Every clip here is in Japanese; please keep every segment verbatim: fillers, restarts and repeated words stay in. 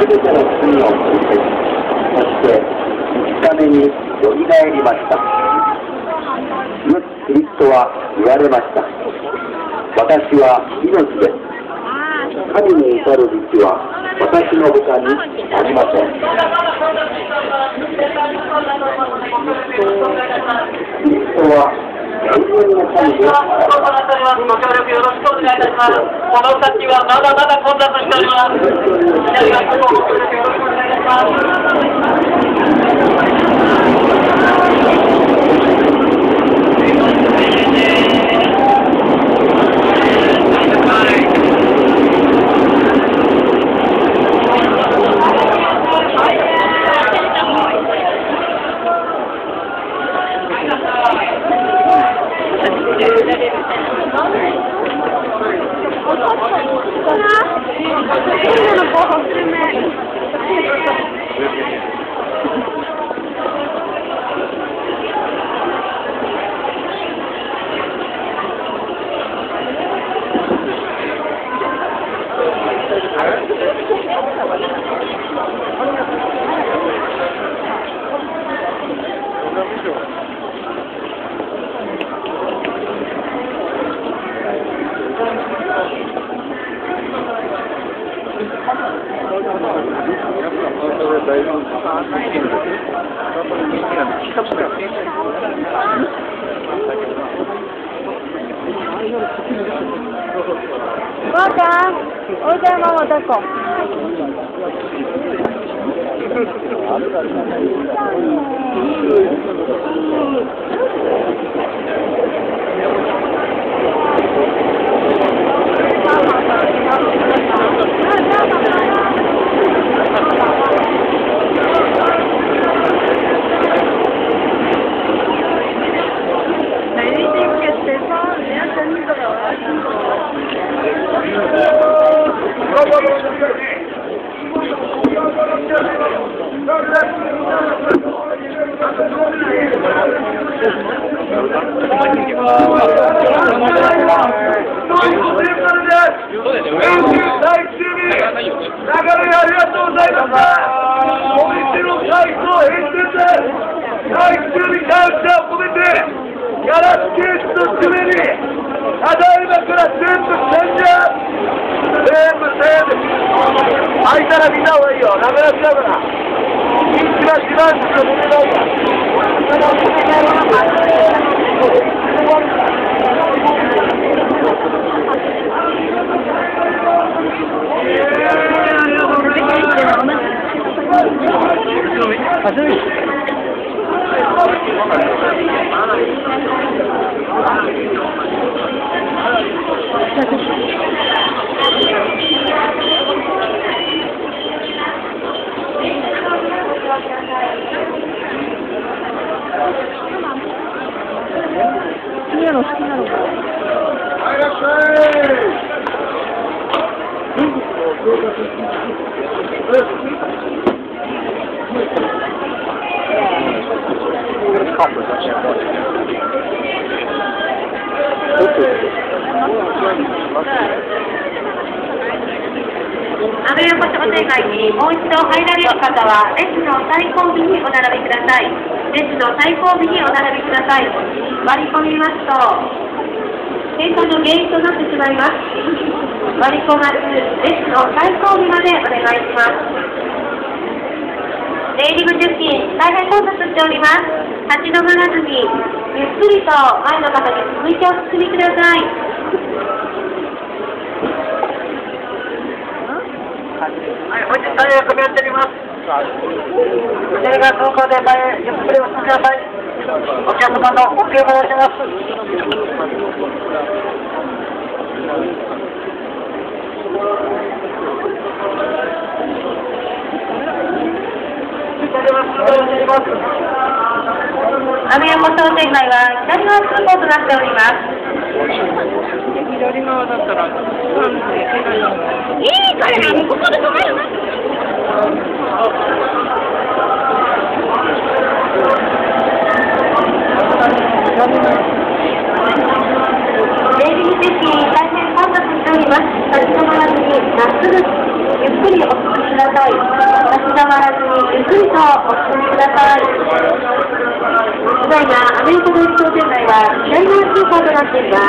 すべての罪を取り消し、そしてみっかめによみがえりました。イエス・キリストは言われました。私は命です。神に至る道は私の他にありません。キリストは永遠の神です。ご協力よろしくお願いいたします。この先はまだまだ混雑しております。左側ご協力よろしくお願いいたします。 おばあちゃん、おいでママ抱っこ。 開いたら見た方がいいよ。なくなっちゃうから。一番一番しか出てないから。好きなの好きなの。はい、いらっしゃい。 阿部横商店街にもう一度入られる方は列の最後尾にお並びください。列の最後尾にお並びください。割り込みますと喧嘩の原因となってしまいます。割り込まず列の最後尾までお願いします。出入り口付近大変混雑しております。立ち止まらずにゆっくりと前の方に続いてお進みください。 はい、本日大変混み合っております。左側通行で前へゆっくりお進みください。お客様のご協力お願いします。 阿部横商店街は左側通行となっております。 左側だったら、いいから、ここで止めるな。 出入り口付近大変混雑しております。立ち止まらずにまっすぐゆっくりお進みくだださい。立ち止まらずにゆっくりとお進みください。ただいまアメリカ通り商店街は左側通行となっています。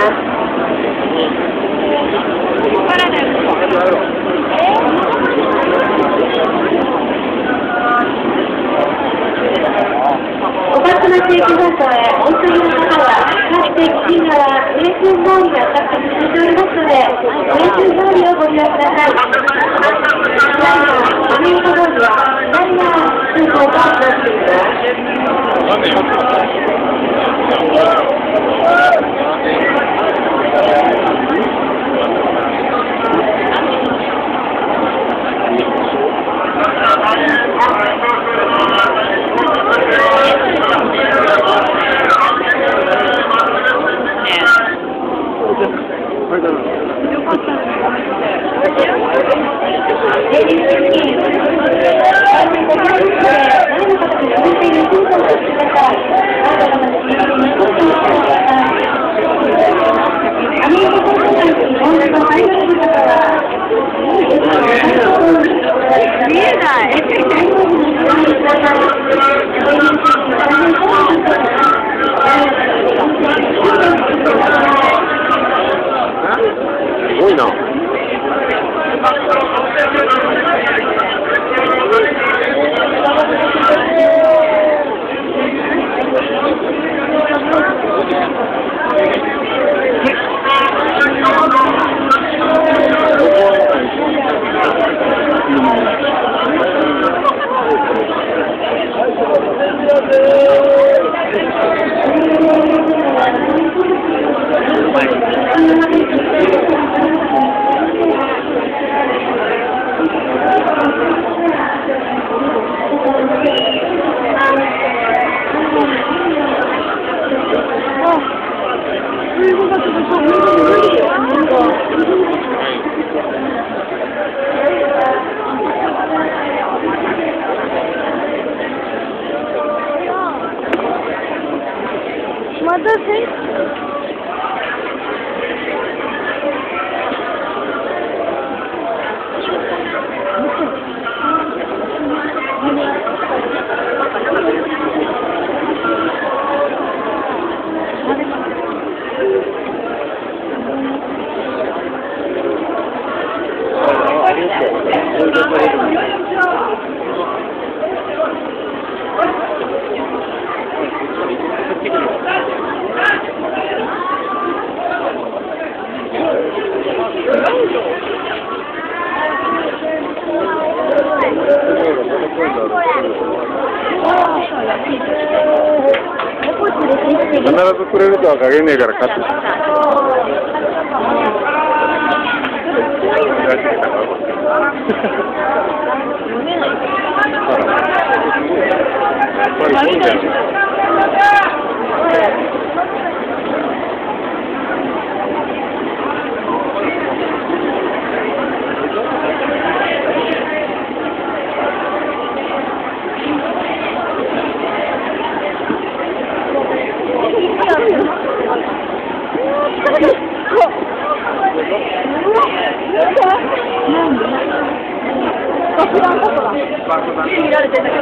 おかしな地域放送へお急ぎの方は、かつて基金から名春通りが発達しておりますので、名春通りをご利用ください。ただいまアメリカ通りは左側通行となっています。見えない。 すごいな。またせ必ずくれるとは限らねえから買って。見られてたけど。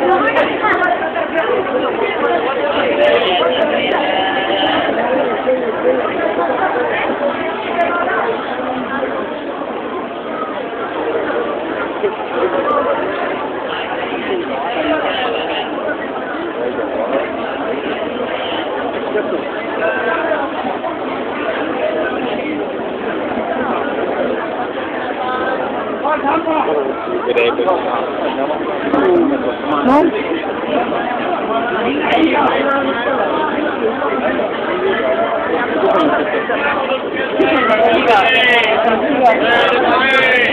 何